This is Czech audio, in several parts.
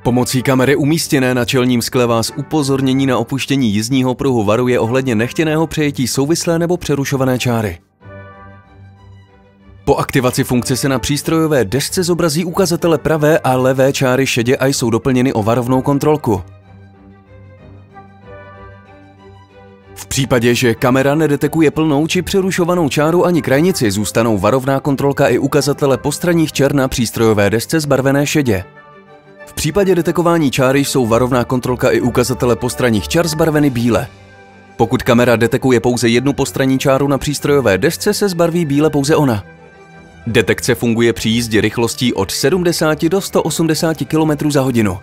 Pomocí kamery umístěné na čelním skle vás upozornění na opuštění jízdního pruhu varuje ohledně nechtěného přejetí souvislé nebo přerušované čáry. Po aktivaci funkce se na přístrojové desce zobrazí ukazatele pravé a levé čáry šedě a jsou doplněny o varovnou kontrolku. V případě, že kamera nedetekuje plnou či přerušovanou čáru ani krajnici, zůstanou varovná kontrolka i ukazatele postranních čer na přístrojové desce zbarvené šedě. V případě detekování čáry jsou varovná kontrolka i ukazatele postranních čar zbarveny bíle. Pokud kamera detekuje pouze jednu postranní čáru na přístrojové desce, se zbarví bíle pouze ona. Detekce funguje při jízdě rychlostí od 70 do 180 km za hodinu.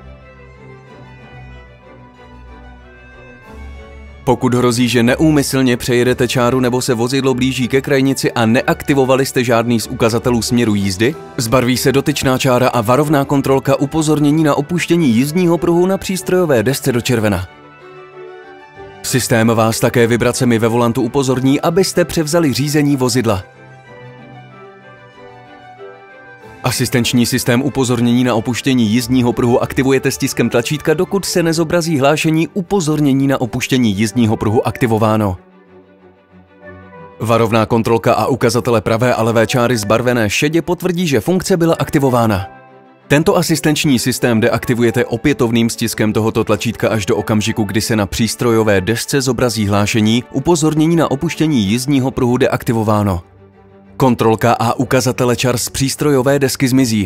Pokud hrozí, že neúmyslně přejedete čáru nebo se vozidlo blíží ke krajnici a neaktivovali jste žádný z ukazatelů směru jízdy, zbarví se dotyčná čára a varovná kontrolka upozornění na opuštění jízdního pruhu na přístrojové desce do červena. Systém vás také vibracemi ve volantu upozorní, abyste převzali řízení vozidla. Asistenční systém upozornění na opuštění jízdního pruhu aktivujete stiskem tlačítka, dokud se nezobrazí hlášení upozornění na opuštění jízdního pruhu aktivováno. Varovná kontrolka a ukazatele pravé a levé čáry zbarvené šedě potvrdí, že funkce byla aktivována. Tento asistenční systém deaktivujete opětovným stiskem tohoto tlačítka až do okamžiku, kdy se na přístrojové desce zobrazí hlášení upozornění na opuštění jízdního pruhu deaktivováno. Kontrolka a ukazatele čar z přístrojové desky zmizí.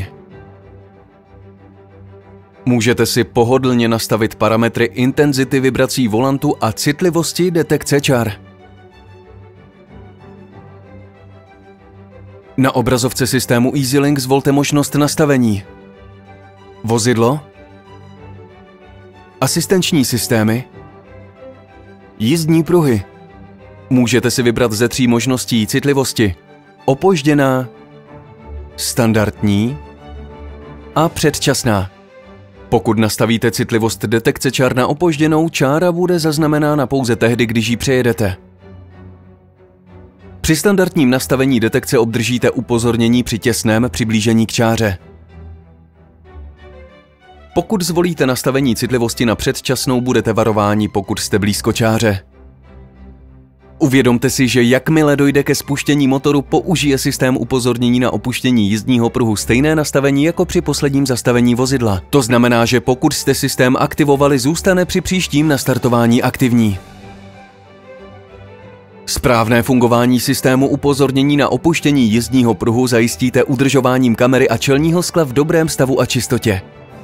Můžete si pohodlně nastavit parametry intenzity vibrací volantu a citlivosti detekce čar. Na obrazovce systému EasyLink zvolte možnost nastavení. Vozidlo, asistenční systémy, jízdní pruhy. Můžete si vybrat ze 3 možností citlivosti: opožděná, standardní a předčasná. Pokud nastavíte citlivost detekce čár na opožděnou, čára bude zaznamenána pouze tehdy, když ji přejedete. Při standardním nastavení detekce obdržíte upozornění při těsném přiblížení k čáře. Pokud zvolíte nastavení citlivosti na předčasnou, budete varováni, pokud jste blízko čáře. Uvědomte si, že jakmile dojde ke spuštění motoru, použije systém upozornění na opuštění jízdního pruhu stejné nastavení jako při posledním zastavení vozidla. To znamená, že pokud jste systém aktivovali, zůstane při příštím nastartování aktivní. Správné fungování systému upozornění na opuštění jízdního pruhu zajistíte udržováním kamery a čelního skla v dobrém stavu a čistotě.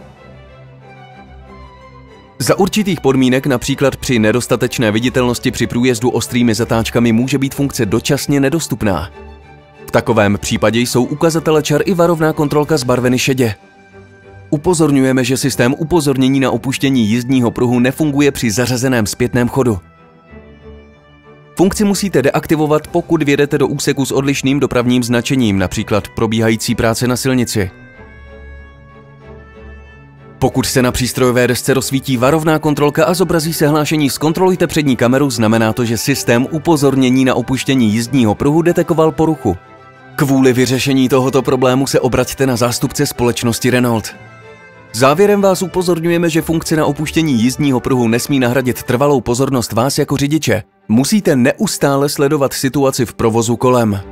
Za určitých podmínek, například při nedostatečné viditelnosti při průjezdu ostrými zatáčkami, může být funkce dočasně nedostupná. V takovém případě jsou ukazatele čar i varovná kontrolka zbarveny šedě. Upozorňujeme, že systém upozornění na opuštění jízdního pruhu nefunguje při zařazeném zpětném chodu. Funkci musíte deaktivovat, pokud vjedete do úseku s odlišným dopravním značením, například probíhající práce na silnici. Pokud se na přístrojové desce rozsvítí varovná kontrolka a zobrazí se hlášení "Zkontrolujte přední kameru", znamená to, že systém upozornění na opuštění jízdního pruhu detekoval poruchu. Kvůli vyřešení tohoto problému se obraťte na zástupce společnosti Renault. Závěrem vás upozorňujeme, že funkce na opuštění jízdního pruhu nesmí nahradit trvalou pozornost vás jako řidiče. Musíte neustále sledovat situaci v provozu kolem.